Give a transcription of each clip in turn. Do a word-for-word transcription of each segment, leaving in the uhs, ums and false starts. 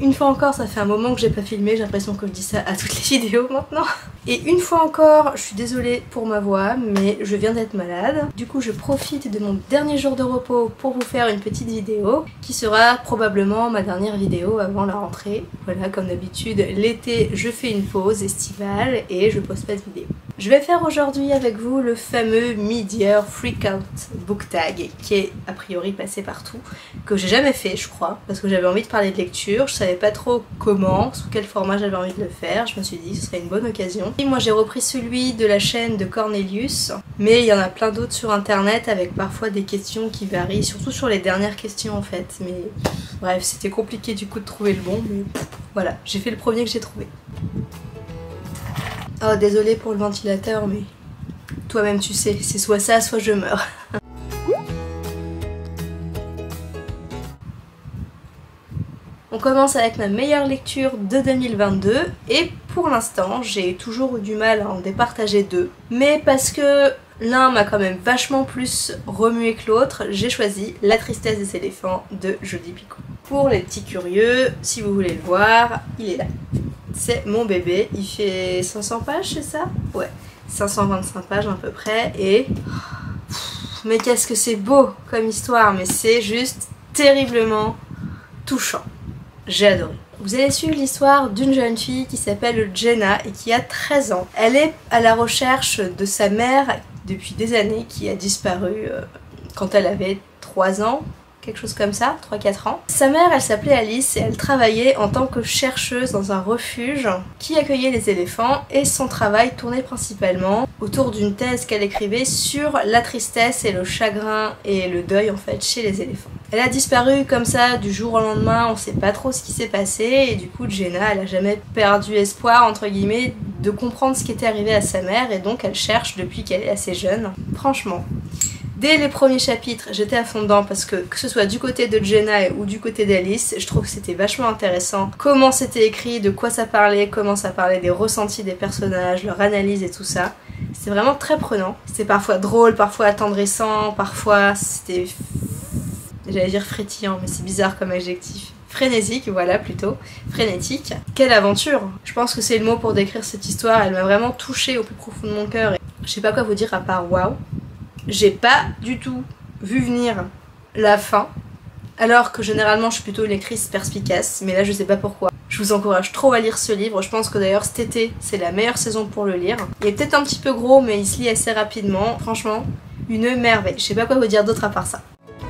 Une fois encore, ça fait un moment que j'ai pas filmé, j'ai l'impression que je dis ça à toutes les vidéos maintenant. Et une fois encore, je suis désolée pour ma voix, mais je viens d'être malade. Du coup, je profite de mon dernier jour de repos pour vous faire une petite vidéo qui sera probablement ma dernière vidéo avant la rentrée. Voilà, comme d'habitude, l'été, je fais une pause estivale et je poste pas de vidéo. Je vais faire aujourd'hui avec vous le fameux Mid-Year Freakout Book Tag qui est a priori passé partout, que j'ai jamais fait je crois, parce que j'avais envie de parler de lecture, je savais pas trop comment, sous quel format j'avais envie de le faire, je me suis dit que ce serait une bonne occasion. Et moi j'ai repris celui de la chaîne de Cornelius, mais il y en a plein d'autres sur internet avec parfois des questions qui varient, surtout sur les dernières questions en fait, mais bref c'était compliqué du coup de trouver le bon, mais voilà, j'ai fait le premier que j'ai trouvé. Oh désolée pour le ventilateur mais toi-même tu sais, c'est soit ça soit je meurs. On commence avec ma meilleure lecture de deux mille vingt-deux et pour l'instant j'ai toujours eu du mal à en départager deux, mais parce que l'un m'a quand même vachement plus remué que l'autre, j'ai choisi La tristesse des éléphants de Jodi Picoult. Pour les petits curieux, si vous voulez le voir, il est là. C'est mon bébé, il fait cinq cents pages, c'est ça? Ouais, cinq cent vingt-cinq pages à peu près, et... Mais qu'est-ce que c'est beau comme histoire, mais c'est juste terriblement touchant. J'ai adoré. Vous allez suivre l'histoire d'une jeune fille qui s'appelle Jenna et qui a treize ans. Elle est à la recherche de sa mère depuis des années qui a disparu euh, quand elle avait trois ans. Quelque chose comme ça, trois quatre ans. Sa mère, elle s'appelait Alice et elle travaillait en tant que chercheuse dans un refuge qui accueillait les éléphants et son travail tournait principalement autour d'une thèse qu'elle écrivait sur la tristesse et le chagrin et le deuil en fait chez les éléphants. Elle a disparu comme ça du jour au lendemain, on sait pas trop ce qui s'est passé et du coup Jenna, elle a jamais perdu espoir entre guillemets de comprendre ce qui était arrivé à sa mère et donc elle cherche depuis qu'elle est assez jeune. Franchement. Dès les premiers chapitres, j'étais à fond dedans parce que que ce soit du côté de Jenna ou du côté d'Alice, je trouve que c'était vachement intéressant. Comment c'était écrit, de quoi ça parlait, comment ça parlait des ressentis des personnages, leur analyse et tout ça. C'était vraiment très prenant. C'était parfois drôle, parfois attendrissant, parfois c'était... J'allais dire frétillant, mais c'est bizarre comme adjectif. Frénésique, voilà plutôt, frénétique. Quelle aventure! Je pense que c'est le mot pour décrire cette histoire, elle m'a vraiment touchée au plus profond de mon cœur. Et je sais pas quoi vous dire à part waouh. J'ai pas du tout vu venir la fin, alors que généralement je suis plutôt une lectrice perspicace, mais là je sais pas pourquoi. Je vous encourage trop à lire ce livre, je pense que d'ailleurs cet été c'est la meilleure saison pour le lire. Il est peut-être un petit peu gros mais il se lit assez rapidement, franchement une merveille. Je sais pas quoi vous dire d'autre à part ça.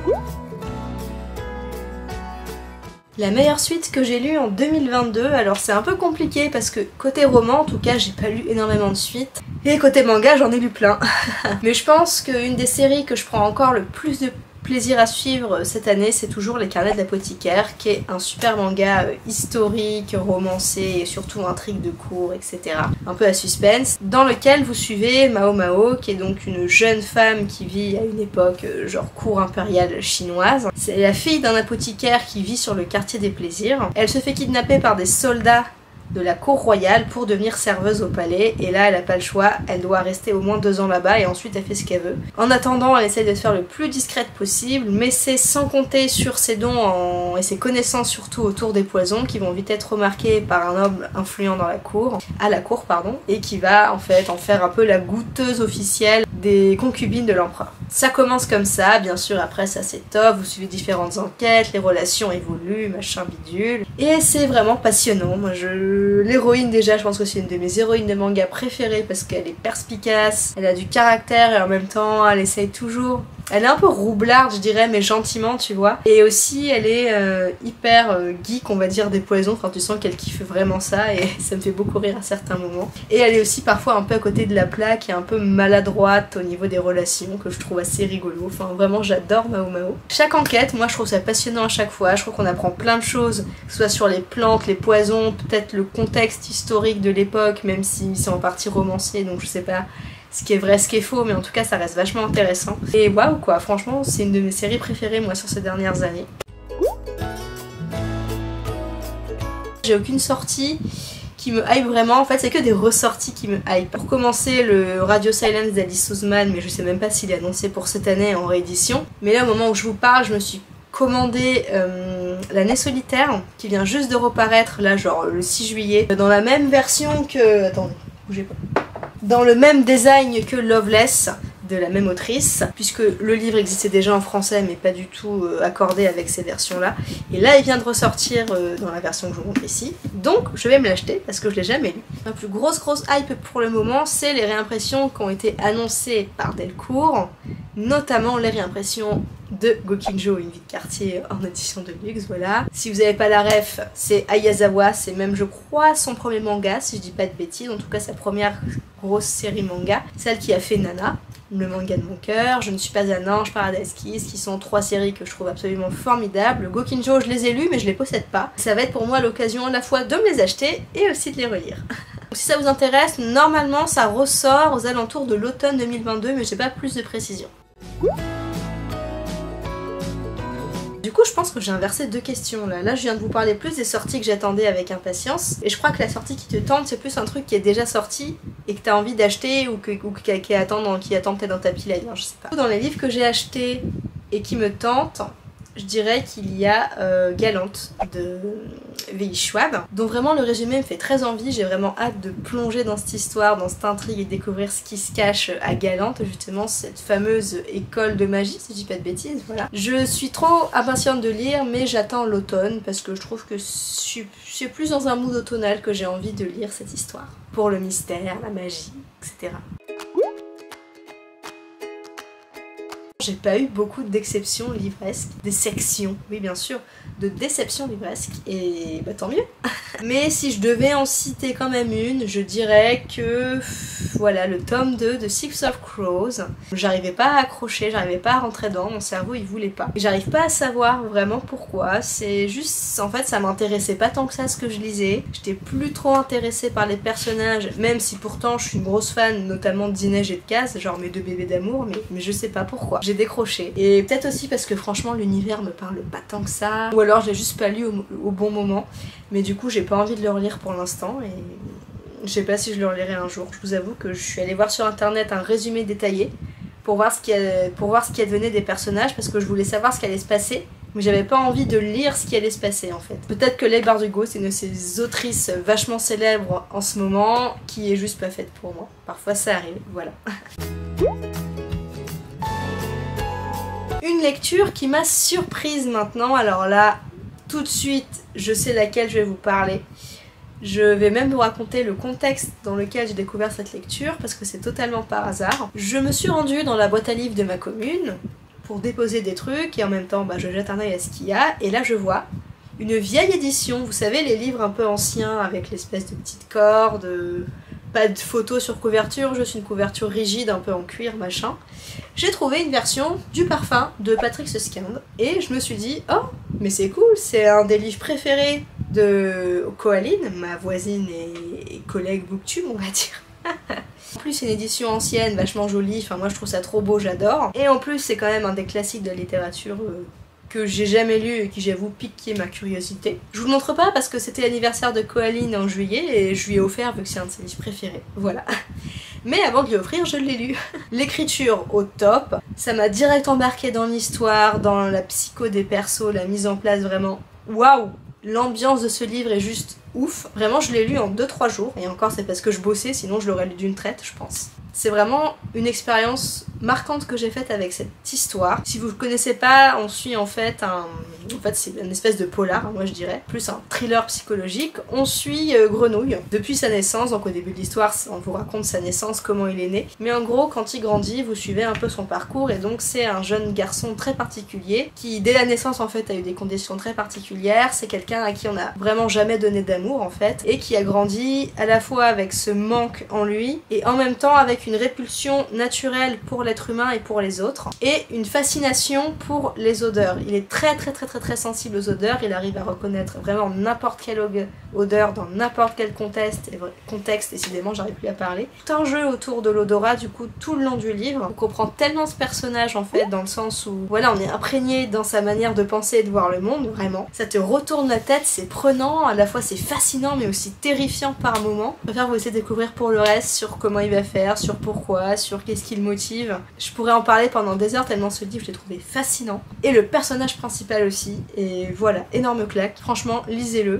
La meilleure suite que j'ai lue en deux mille vingt-deux, alors c'est un peu compliqué parce que côté roman en tout cas j'ai pas lu énormément de suites et côté manga j'en ai lu plein. Mais je pense qu'une des séries que je prends encore le plus de plaisir à suivre cette année c'est toujours Les Carnets de l'apothicaire qui est un super manga historique, romancé et surtout intrigue de cour et cetera. Un peu à suspense, dans lequel vous suivez Mao Mao qui est donc une jeune femme qui vit à une époque genre cour impériale chinoise. C'est la fille d'un apothicaire qui vit sur le quartier des plaisirs. Elle se fait kidnapper par des soldats de la cour royale pour devenir serveuse au palais et là elle a pas le choix, elle doit rester au moins deux ans là-bas et ensuite elle fait ce qu'elle veut. En attendant elle essaie de se faire le plus discrète possible mais c'est sans compter sur ses dons en... et ses connaissances surtout autour des poisons qui vont vite être remarquées par un homme influent dans la cour, à la cour pardon, et qui va en fait en faire un peu la goûteuse officielle des concubines de l'empereur. Ça commence comme ça, bien sûr après ça s'étoffe, vous suivez différentes enquêtes, les relations évoluent, machin bidule, et c'est vraiment passionnant. Moi je l'héroïne déjà, je pense que c'est une de mes héroïnes de manga préférées parce qu'elle est perspicace, elle a du caractère et en même temps elle essaye toujours... Elle est un peu roublarde je dirais mais gentiment tu vois. Et aussi elle est euh, hyper euh, geek on va dire des poisons, enfin tu sens qu'elle kiffe vraiment ça et ça me fait beaucoup rire à certains moments. Et elle est aussi parfois un peu à côté de la plaque et un peu maladroite au niveau des relations que je trouve assez rigolo. Enfin vraiment j'adore Mao Mao. Chaque enquête, moi je trouve ça passionnant à chaque fois, je trouve qu'on apprend plein de choses, que ce soit sur les plantes, les poisons, peut-être le contexte historique de l'époque même si c'est en partie romancé donc je sais pas ce qui est vrai, ce qui est faux, mais en tout cas ça reste vachement intéressant. Et waouh quoi, franchement c'est une de mes séries préférées moi sur ces dernières années. J'ai aucune sortie qui me hype vraiment, en fait c'est que des ressorties qui me hype. Pour commencer le Radio Silence d'Alice Oseman, mais je sais même pas s'il est annoncé pour cette année en réédition. Mais là au moment où je vous parle, je me suis commandé euh, L'année solitaire, qui vient juste de reparaître là, genre le six juillet, dans la même version que... Attendez, bougez pas. Dans le même design que Loveless, de la même autrice, puisque le livre existait déjà en français mais pas du tout euh, accordé avec ces versions là, et là il vient de ressortir euh, dans la version que je vous montre ici, donc je vais me l'acheter parce que je l'ai jamais lu. Ma plus grosse grosse hype pour le moment, c'est les réimpressions qui ont été annoncées par Delcourt, notamment les réimpressions de Gokinjo, une vie de quartier en édition de luxe, voilà. Si vous n'avez pas la ref, c'est Ayazawa, c'est même je crois son premier manga, si je dis pas de bêtises, en tout cas sa première grosse série manga, celle qui a fait Nana, le manga de mon cœur, Je ne suis pas un ange, Paradise Kiss, qui sont trois séries que je trouve absolument formidables. Gokinjo, je les ai lues mais je les possède pas. Ça va être pour moi l'occasion à la fois de me les acheter et aussi de les relire. Si ça vous intéresse, normalement ça ressort aux alentours de l'automne deux mille vingt-deux, mais j'ai pas plus de précision. Du coup, je pense que j'ai inversé deux questions là. Là, je viens de vous parler plus des sorties que j'attendais avec impatience. Et je crois que la sortie qui te tente, c'est plus un truc qui est déjà sorti et que tu as envie d'acheter ou, que, ou qui, qui attend, qui attend peut-être dans ta pile, je sais pas. Dans les livres que j'ai achetés et qui me tentent, je dirais qu'il y a euh, Galante de V I Schwab, dont vraiment le résumé me fait très envie. J'ai vraiment hâte de plonger dans cette histoire, dans cette intrigue et découvrir ce qui se cache à Galante, justement cette fameuse école de magie, si je dis pas de bêtises, voilà. Je suis trop impatiente de lire, mais j'attends l'automne parce que je trouve que je suis, je suis plus dans un mood automnal que j'ai envie de lire cette histoire. Pour le mystère, la magie, et cetera. J'ai pas eu beaucoup d'exceptions livresques, des sections, oui bien sûr, de déceptions livresques, et bah tant mieux. Mais si je devais en citer quand même une, je dirais que voilà, le tome deux de Six of Crows, j'arrivais pas à accrocher, j'arrivais pas à rentrer dedans, mon cerveau il voulait pas. J'arrive pas à savoir vraiment pourquoi, c'est juste, en fait ça m'intéressait pas tant que ça ce que je lisais, j'étais plus trop intéressée par les personnages, même si pourtant je suis une grosse fan notamment de Dineige et de Kaz, genre mes deux bébés d'amour, mais, mais je sais pas pourquoi. J'ai décroché. Et peut-être aussi parce que franchement l'univers me parle pas tant que ça, ou alors je l'ai juste pas lu au, au bon moment, mais du coup j'ai pas envie de le relire pour l'instant et je sais pas si je le relirai un jour. Je vous avoue que je suis allée voir sur internet un résumé détaillé pour voir ce qui, a, pour voir ce qui advenait des personnages parce que je voulais savoir ce qui allait se passer, mais j'avais pas envie de lire ce qui allait se passer en fait. Peut-être que Leigh Bardugo c'est une de ces autrices vachement célèbres en ce moment qui est juste pas faite pour moi. Parfois ça arrive, voilà. Une lecture qui m'a surprise maintenant, alors là, tout de suite, je sais laquelle je vais vous parler. Je vais même vous raconter le contexte dans lequel j'ai découvert cette lecture, parce que c'est totalement par hasard. Je me suis rendue dans la boîte à livres de ma commune pour déposer des trucs, et en même temps, bah, je jette un œil à ce qu'il y a, et là je vois une vieille édition, vous savez, les livres un peu anciens, avec l'espèce de petite corde, pas de photos sur couverture, juste une couverture rigide, un peu en cuir, machin. J'ai trouvé une version du parfum de Patrick Suskind et je me suis dit, oh, mais c'est cool, c'est un des livres préférés de Coaline, ma voisine et collègue booktube, on va dire. En plus, c'est une édition ancienne, vachement jolie, enfin moi je trouve ça trop beau, j'adore. Et en plus, c'est quand même un des classiques de la littérature euh, que j'ai jamais lu et qui j'avoue piqué ma curiosité. Je vous le montre pas parce que c'était l'anniversaire de Coaline en juillet et je lui ai offert vu que c'est un de ses livres préférés, voilà. Mais avant de lui offrir, je l'ai lu. L'écriture au top, ça m'a direct embarqué dans l'histoire, dans la psycho des persos, la mise en place vraiment waouh. L'ambiance de ce livre est juste ouf. Vraiment, je l'ai lu en deux trois jours. Et encore, c'est parce que je bossais, sinon je l'aurais lu d'une traite, je pense. C'est vraiment une expérience marquante que j'ai faite avec cette histoire. Si vous ne connaissez pas, on suit en fait un... En fait, c'est une espèce de polar, moi je dirais. Plus un thriller psychologique. On suit euh, Grenouille depuis sa naissance. Donc au début de l'histoire, on vous raconte sa naissance, comment il est né. Mais en gros, quand il grandit, vous suivez un peu son parcours. Et donc c'est un jeune garçon très particulier qui, dès la naissance, en fait, a eu des conditions très particulières. C'est quelqu'un à qui on n'a vraiment jamais donné d'amour, en fait. Et qui a grandi à la fois avec ce manque en lui et en même temps avec une répulsion naturelle pour l'être humain et pour les autres et une fascination pour les odeurs. Il est très très très très très sensible aux odeurs, il arrive à reconnaître vraiment n'importe quelle odeur dans n'importe quel contexte, et contexte, décidément j'arrive plus à parler. Tout un jeu autour de l'odorat du coup tout le long du livre. On comprend tellement ce personnage en fait dans le sens où voilà on est imprégné dans sa manière de penser et de voir le monde, vraiment. Ça te retourne la tête, c'est prenant, à la fois c'est fascinant mais aussi terrifiant par moments. Je préfère vous laisser découvrir pour le reste sur comment il va faire, sur pourquoi, sur qu'est-ce qui le motive. sublime. Je pourrais en parler pendant des heures tellement ce livre je l'ai trouvé fascinant. Et le personnage principal aussi, et voilà, énorme claque. Franchement, lisez-le.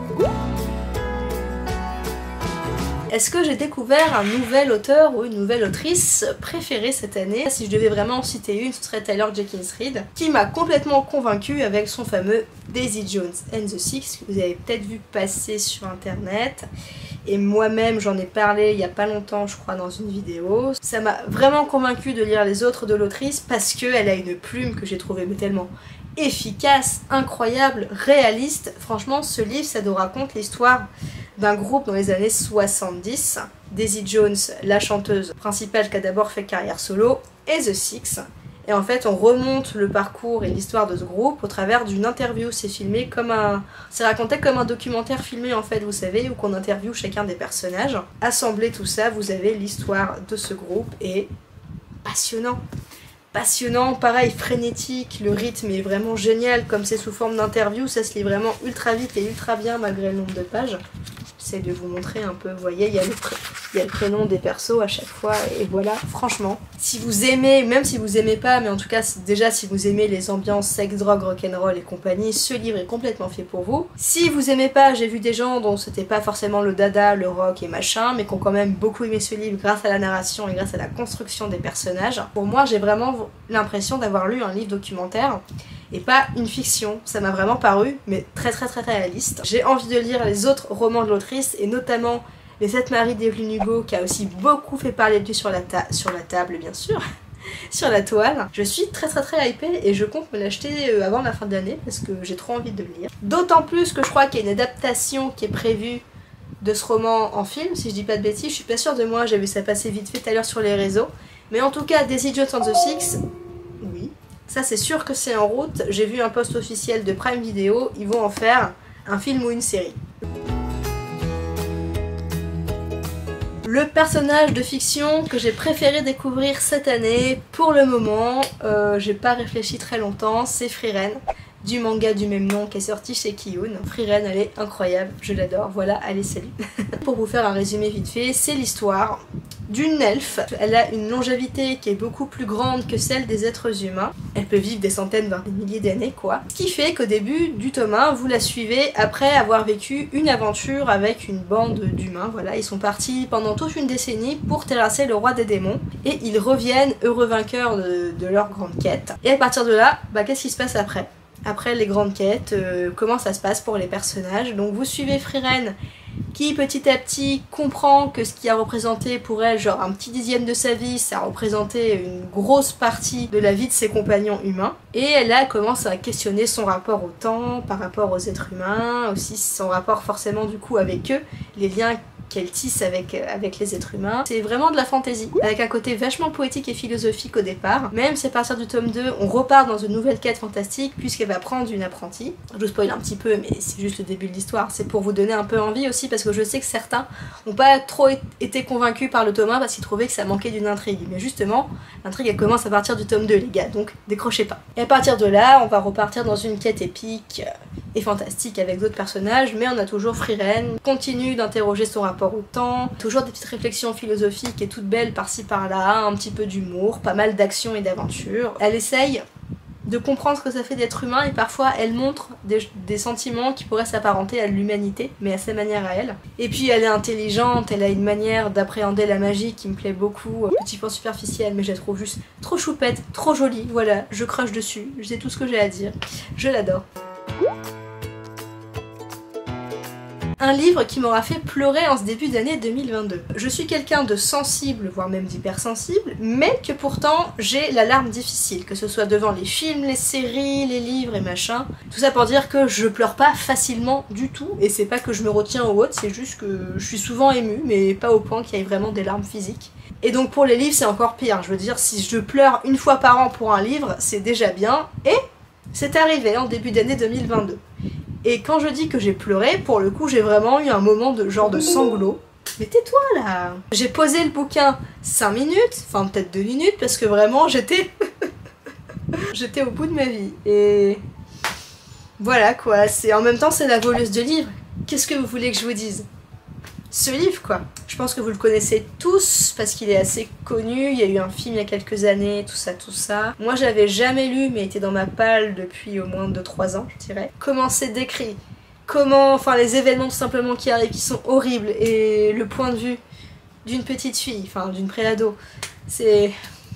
Est-ce que j'ai découvert un nouvel auteur ou une nouvelle autrice préférée cette année? Si je devais vraiment en citer une, ce serait Taylor Jenkins Reid, qui m'a complètement convaincue avec son fameux Daisy Jones and the Six, que vous avez peut-être vu passer sur internet. Et moi-même j'en ai parlé il y a pas longtemps, je crois, dans une vidéo. Ça m'a vraiment convaincue de lire les autres de l'autrice parce qu'elle a une plume que j'ai trouvée mais tellement efficace, incroyable, réaliste. Franchement, ce livre, ça nous raconte l'histoire d'un groupe dans les années soixante-dix. Daisy Jones, la chanteuse principale qui a d'abord fait carrière solo, et The Six. Et en fait, on remonte le parcours et l'histoire de ce groupe au travers d'une interview. C'est filmé comme un... C'est raconté comme un documentaire filmé, en fait, vous savez, où qu'on interviewe chacun des personnages. Assemblé tout ça, vous avez l'histoire de ce groupe, et passionnant. Passionnant, pareil, frénétique, le rythme est vraiment génial, comme c'est sous forme d'interview, ça se lit vraiment ultra vite et ultra bien malgré le nombre de pages. J'essaie de vous montrer un peu, vous voyez, il y a le, pré il y a le prénom des persos à chaque fois, et voilà, franchement, si vous aimez, même si vous aimez pas, mais en tout cas, déjà si vous aimez les ambiances sex, drogue, rock'n'roll et compagnie, ce livre est complètement fait pour vous. Si vous aimez pas, j'ai vu des gens dont c'était pas forcément le dada, le rock et machin, mais qui ont quand même beaucoup aimé ce livre grâce à la narration et grâce à la construction des personnages. Pour moi, j'ai vraiment l'impression d'avoir lu un livre documentaire et pas une fiction. Ça m'a vraiment paru, mais très très très réaliste. J'ai envie de lire les autres romans de l'autrice, et notamment Les Sept Maris d'Evelyn Hugo, qui a aussi beaucoup fait parler de lui sur la, ta sur la table, bien sûr, sur la toile. Je suis très très très hypée et je compte me l'acheter avant la fin de l'année parce que j'ai trop envie de le lire. D'autant plus que je crois qu'il y a une adaptation qui est prévue de ce roman en film, si je dis pas de bêtises. Je suis pas sûre de moi, j'ai vu ça passer vite fait tout à l'heure sur les réseaux. Mais en tout cas, Daisy Jones and the Six, oui, ça c'est sûr que c'est en route. J'ai vu un post officiel de Prime Video, ils vont en faire un film ou une série. Le personnage de fiction que j'ai préféré découvrir cette année, pour le moment, euh, j'ai pas réfléchi très longtemps, c'est Frieren, du manga du même nom qui est sorti chez Kiyun. Frieren, elle est incroyable, je l'adore, voilà, allez salut. Pour vous faire un résumé vite fait, c'est l'histoire d'une elfe. Elle a une longévité qui est beaucoup plus grande que celle des êtres humains. Elle peut vivre des centaines, voire des milliers d'années, quoi. Ce qui fait qu'au début du tome un, vous la suivez après avoir vécu une aventure avec une bande d'humains. Voilà, ils sont partis pendant toute une décennie pour terrasser le roi des démons. Et ils reviennent heureux vainqueurs de, de leur grande quête. Et à partir de là, bah, qu'est-ce qui se passe après ? Après les grandes quêtes, euh, comment ça se passe pour les personnages. Donc vous suivez Frieren, qui petit à petit comprend que ce qui a représenté pour elle genre un petit dixième de sa vie, ça a représenté une grosse partie de la vie de ses compagnons humains. Et là, elle commence à questionner son rapport au temps, par rapport aux êtres humains, aussi son rapport forcément du coup avec eux, les liens qu'elle tisse avec, avec les êtres humains. C'est vraiment de la fantaisie, avec un côté vachement poétique et philosophique au départ. Même si à partir du tome deux, on repart dans une nouvelle quête fantastique, puisqu'elle va prendre une apprentie. Je vous spoil un petit peu, mais c'est juste le début de l'histoire. C'est pour vous donner un peu envie aussi, parce que je sais que certains n'ont pas trop été convaincus par le tome un, parce qu'ils trouvaient que ça manquait d'une intrigue. Mais justement, l'intrigue elle commence à partir du tome deux, les gars, donc décrochez pas. Et à partir de là, on va repartir dans une quête épique et fantastique avec d'autres personnages, mais on a toujours Frieren, continue d'interroger son rapport au temps, toujours des petites réflexions philosophiques et toutes belles par-ci par-là, un petit peu d'humour, pas mal d'action et d'aventure. Elle essaye de comprendre ce que ça fait d'être humain et parfois elle montre des, des sentiments qui pourraient s'apparenter à l'humanité, mais à sa manière à elle. Et puis elle est intelligente, elle a une manière d'appréhender la magie qui me plaît beaucoup, petit point superficiel, mais je la trouve juste trop choupette, trop jolie, voilà, je crush dessus, je sais tout ce que j'ai à dire, je l'adore. Un livre qui m'aura fait pleurer en ce début d'année deux mille vingt-deux. Je suis quelqu'un de sensible, voire même d'hypersensible, mais que pourtant j'ai la larme difficile, que ce soit devant les films, les séries, les livres et machin. Tout ça pour dire que je pleure pas facilement du tout, et c'est pas que je me retiens ou autre, c'est juste que je suis souvent émue, mais pas au point qu'il y ait vraiment des larmes physiques. Et donc pour les livres c'est encore pire, je veux dire si je pleure une fois par an pour un livre, c'est déjà bien, et c'est arrivé en début d'année deux mille vingt-deux. Et quand je dis que j'ai pleuré, pour le coup j'ai vraiment eu un moment de genre de sanglot. Mais tais-toi là! J'ai posé le bouquin cinq minutes, enfin peut-être deux minutes, parce que vraiment j'étais... j'étais au bout de ma vie. Et... voilà quoi, c'est en même temps c'est la voleuse de livres. Qu'est-ce que vous voulez que je vous dise? ce livre quoi. Je pense que vous le connaissez tous parce qu'il est assez connu, il y a eu un film il y a quelques années, tout ça, tout ça. Moi je l'avais jamais lu mais il était dans ma palle depuis au moins deux trois ans je dirais. Comment c'est décrit, comment, enfin les événements tout simplement qui arrivent qui sont horribles et le point de vue d'une petite fille, enfin d'une préado, c'est...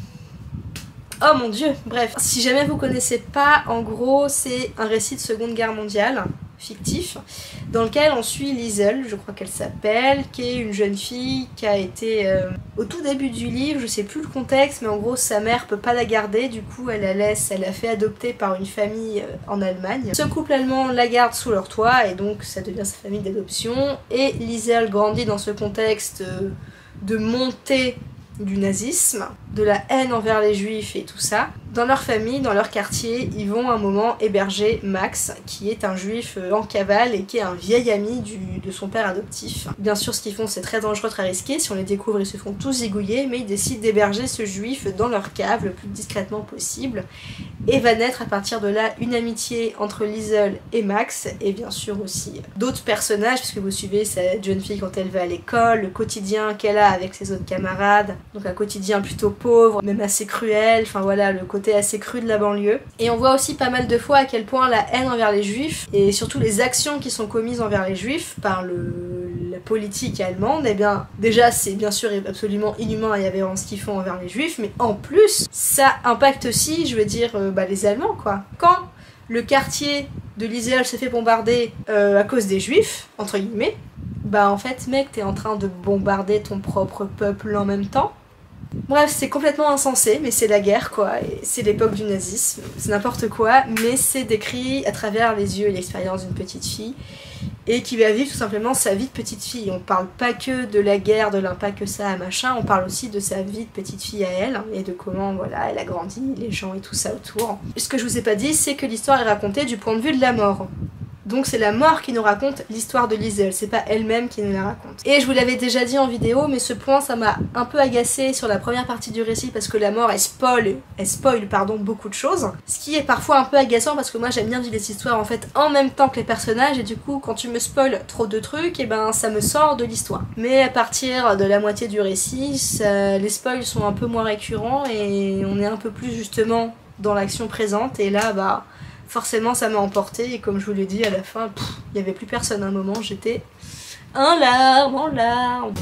Oh mon dieu, bref. Si jamais vous connaissez pas, en gros c'est un récit de Seconde Guerre mondiale, fictif, dans lequel on suit Liesel, je crois qu'elle s'appelle, qui est une jeune fille qui a été euh, au tout début du livre, je sais plus le contexte, mais en gros sa mère peut pas la garder, du coup elle la laisse, elle la fait adopter par une famille euh, en Allemagne. Ce couple allemand la garde sous leur toit et donc ça devient sa famille d'adoption et Liesel grandit dans ce contexte euh, de montée du nazisme, de la haine envers les juifs et tout ça. Dans leur famille, dans leur quartier, ils vont un moment héberger Max, qui est un juif en cavale et qui est un vieil ami du, de son père adoptif. Bien sûr, ce qu'ils font, c'est très dangereux, très risqué. Si on les découvre, ils se font tous zigouiller, mais ils décident d'héberger ce juif dans leur cave le plus discrètement possible. Et va naître à partir de là une amitié entre Liesel et Max, et bien sûr aussi d'autres personnages, puisque vous suivez cette jeune fille quand elle va à l'école, le quotidien qu'elle a avec ses autres camarades, donc un quotidien plutôt pauvre, même assez cruel, enfin voilà, le côté assez cru de la banlieue. Et on voit aussi pas mal de fois à quel point la haine envers les juifs, et surtout les actions qui sont commises envers les juifs par le, la politique allemande, eh bien déjà c'est bien sûr absolument inhumain et aberrant ce qu'ils font envers les juifs, mais en plus ça impacte aussi, je veux dire, euh, bah, les Allemands quoi. Quand le quartier de Liesel se fait bombarder euh, à cause des juifs, entre guillemets, bah en fait mec t'es en train de bombarder ton propre peuple en même temps. Bref, c'est complètement insensé, mais c'est la guerre quoi, et c'est l'époque du nazisme, c'est n'importe quoi, mais c'est décrit à travers les yeux et l'expérience d'une petite fille, et qui va vivre tout simplement sa vie de petite fille. On parle pas que de la guerre, de l'impact que ça a, machin, on parle aussi de sa vie de petite fille à elle, et de comment, voilà, elle a grandi, les gens et tout ça autour. Ce que je vous ai pas dit, c'est que l'histoire est racontée du point de vue de la mort. Donc c'est la mort qui nous raconte l'histoire de Liesel, c'est pas elle-même qui nous la raconte. Et je vous l'avais déjà dit en vidéo, mais ce point ça m'a un peu agacée sur la première partie du récit parce que la mort elle spoil, elle spoil pardon, beaucoup de choses. Ce qui est parfois un peu agaçant parce que moi j'aime bien vivre les histoires en fait en même temps que les personnages et du coup quand tu me spoil trop de trucs, et ben ça me sort de l'histoire. Mais à partir de la moitié du récit, ça, les spoils sont un peu moins récurrents et on est un peu plus justement dans l'action présente et là bah... forcément ça m'a emporté et comme je vous l'ai dit à la fin, il n'y avait plus personne à un moment, j'étais en larmes, en larmes.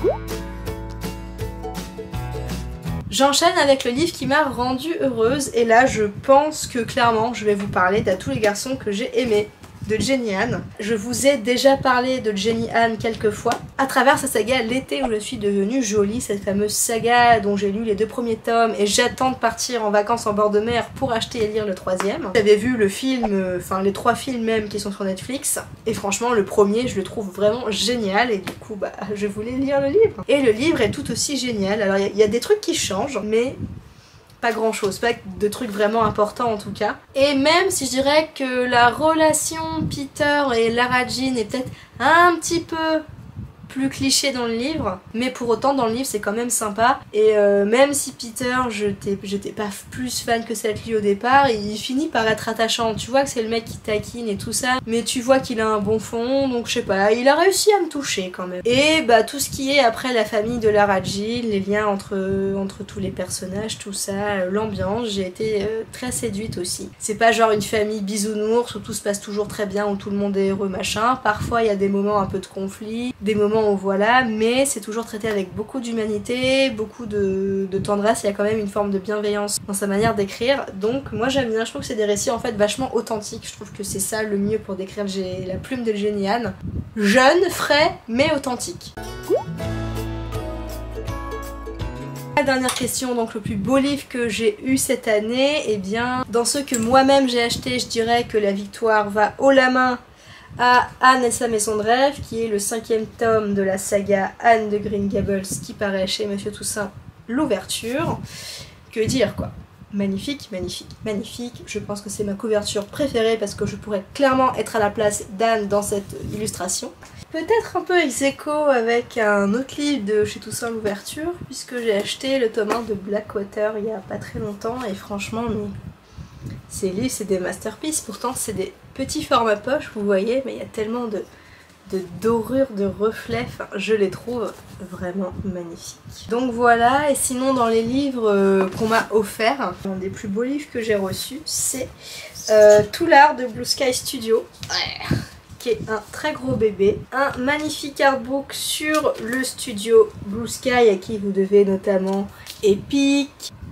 J'enchaîne avec le livre qui m'a rendue heureuse et là je pense que clairement je vais vous parler d'À tous les garçons que j'ai aimés de Jenny Han. Je vous ai déjà parlé de Jenny Han quelques fois à travers sa saga L'été où je suis devenue jolie, cette fameuse saga dont j'ai lu les deux premiers tomes et j'attends de partir en vacances en bord de mer pour acheter et lire le troisième. J'avais vu le film, enfin les trois films même qui sont sur Netflix et franchement le premier je le trouve vraiment génial et du coup bah je voulais lire le livre. Et le livre est tout aussi génial, alors il y, y a des trucs qui changent mais pas grand chose, pas de trucs vraiment importants en tout cas. Et même si je dirais que la relation Peter et Lara Jean est peut-être un petit peu plus cliché dans le livre, mais pour autant dans le livre c'est quand même sympa. Et euh, même si Peter, j'étais pas plus fan que cette lui au départ, il finit par être attachant. Tu vois que c'est le mec qui taquine et tout ça, mais tu vois qu'il a un bon fond, donc je sais pas, il a réussi à me toucher quand même. Et bah tout ce qui est après la famille de Lara Jean, les liens entre, entre tous les personnages, tout ça, l'ambiance, j'ai été euh, très séduite aussi. C'est pas genre une famille bisounours où tout se passe toujours très bien, où tout le monde est heureux machin, parfois il y a des moments un peu de conflit, des moments voilà, mais c'est toujours traité avec beaucoup d'humanité, beaucoup de, de tendresse, il y a quand même une forme de bienveillance dans sa manière d'écrire, donc moi j'aime bien, je trouve que c'est des récits en fait vachement authentiques, je trouve que c'est ça le mieux pour décrire la plume de Jenny Han, jeune, frais, mais authentique. La dernière question, donc le plus beau livre que j'ai eu cette année, et eh bien dans ceux que moi-même j'ai acheté, je dirais que la victoire va haut la main à Anne et sa maison de rêve, qui est le cinquième tome de la saga Anne de Green Gables qui paraît chez Monsieur Toussaint, l'ouverture. Que dire quoi, magnifique, magnifique, magnifique. Je pense que c'est ma couverture préférée parce que je pourrais clairement être à la place d'Anne dans cette illustration. Peut-être un peu ex aequo avec un autre livre de chez Toussaint l'ouverture, puisque j'ai acheté le tome un de Blackwater il y a pas très longtemps et franchement mais... ces livres c'est des masterpieces, pourtant c'est des petits formats poche, vous voyez, mais il y a tellement de de dorure, de reflets, enfin, je les trouve vraiment magnifiques. Donc voilà, et sinon dans les livres euh, qu'on m'a offerts, un des plus beaux livres que j'ai reçus, c'est euh, Tout l'art de Blue Sky Studio. Ouais. Qui est un très gros bébé, un magnifique artbook sur le studio Blue Sky à qui vous devez notamment Epic,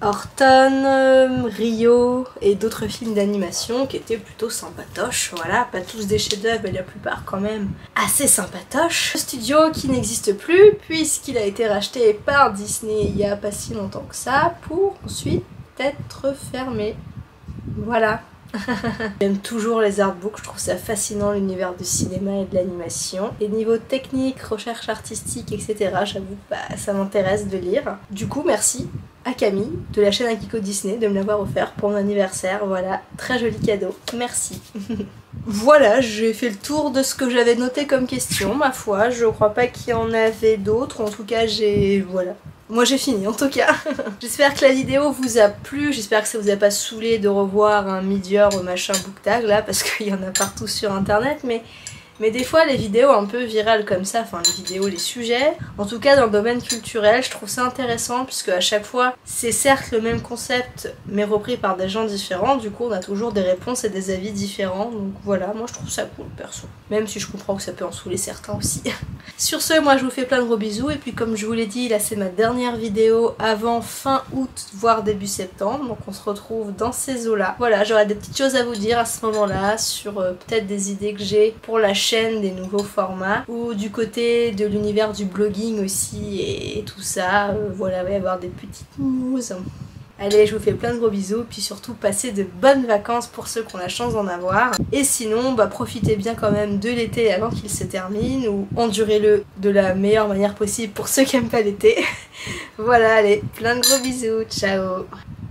Horton, Rio et d'autres films d'animation qui étaient plutôt sympatoches, voilà, pas tous des chefs-d'œuvre mais la plupart quand même assez sympatoches. Le studio qui n'existe plus puisqu'il a été racheté par Disney il y a pas si longtemps que ça pour ensuite être fermé. Voilà. J'aime toujours les artbooks, je trouve ça fascinant l'univers du cinéma et de l'animation. Et niveau technique, recherche artistique, et cetera, j'avoue, bah, ça m'intéresse de lire. Du coup, merci à Camille de la chaîne Akiko Disney de me l'avoir offert pour mon anniversaire. Voilà, très joli cadeau. Merci. Voilà, j'ai fait le tour de ce que j'avais noté comme question, ma foi. Je crois pas qu'il y en avait d'autres. En tout cas, j'ai... voilà. Moi j'ai fini en tout cas. J'espère que la vidéo vous a plu, j'espère que ça vous a pas saoulé de revoir un Mid-Year machin BookTag là, parce qu'il y en a partout sur internet, mais... Mais des fois les vidéos un peu virales comme ça, enfin les vidéos, les sujets, en tout cas dans le domaine culturel, je trouve ça intéressant puisque à chaque fois c'est certes le même concept mais repris par des gens différents, du coup on a toujours des réponses et des avis différents, donc voilà, moi je trouve ça cool perso. Même si je comprends que ça peut en saouler certains aussi. Sur ce, moi je vous fais plein de gros bisous et puis comme je vous l'ai dit, là c'est ma dernière vidéo avant fin août voire début septembre, donc on se retrouve dans ces eaux là. Voilà, j'aurai des petites choses à vous dire à ce moment là sur euh, peut-être des idées que j'ai pour la chaîne, des nouveaux formats, ou du côté de l'univers du blogging aussi et, et tout ça, euh, voilà, il va y avoir des petites news. Allez, je vous fais plein de gros bisous, puis surtout passez de bonnes vacances pour ceux qui ont la chance d'en avoir. Et sinon, bah profitez bien quand même de l'été avant qu'il se termine, ou endurez-le de la meilleure manière possible pour ceux qui n'aiment pas l'été. Voilà, allez, plein de gros bisous, ciao.